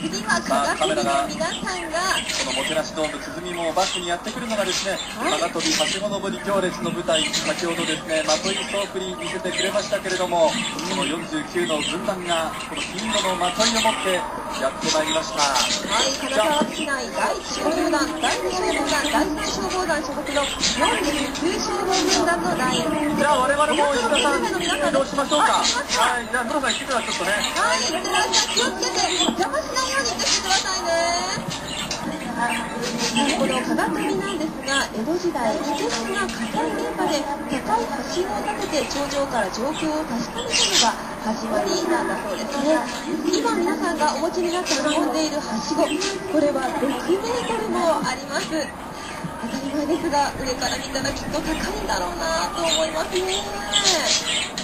次は科学部の皆さんがこのもてなしドーム鼓もバックにやってくるのがですね、長跳びはしご登り行列の舞台、先ほどですねまとい総振り見せてくれましたけれども、この49の軍団がこの金色のまといを持ってやってまいりました。 はい、金沢市内第1消防団、第2消防団、第3消防団所属の49消防軍団のライン。 じゃあ我々も石田さん移動しましょうか。 はい、 じゃあ室さん行ってからちょっとね。 はい、いってらっしゃい。気をつけて邪魔しないように行ってきてくださいね。この科学部なんですが、江戸時代、火消しが火災現場で高いはしごを立てて頂上から状況を確かめたのが始まりなんだそうですね。今皆さんがお持ちになって運んでいるはしご、これは6メートルもあります。当たり前ですが、上から見たらきっと高いんだろうなと思いますね。